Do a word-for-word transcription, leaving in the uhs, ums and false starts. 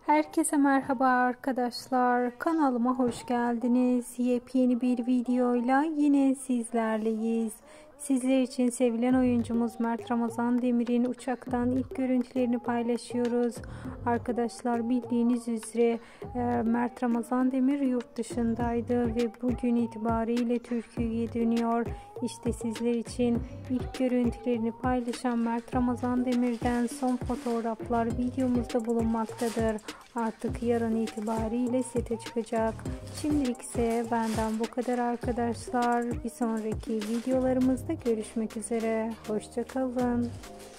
Herkese merhaba arkadaşlar. Kanalıma hoş geldiniz. Yepyeni bir videoyla yine sizlerleyiz. Sizler için sevilen oyuncumuz Mert Ramazan Demir'in uçaktan ilk görüntülerini paylaşıyoruz. Arkadaşlar bildiğiniz üzere Mert Ramazan Demir yurt dışındaydı ve bugün itibariyle Türkiye'ye dönüyor. İşte sizler için ilk görüntülerini paylaşan Mert Ramazan Demir'den son fotoğraflar videomuzda bulunmaktadır. Artık yarın itibariyle sete çıkacak. Şimdilik ise benden bu kadar arkadaşlar. Bir sonraki videolarımızda görüşmek üzere. Hoşça kalın.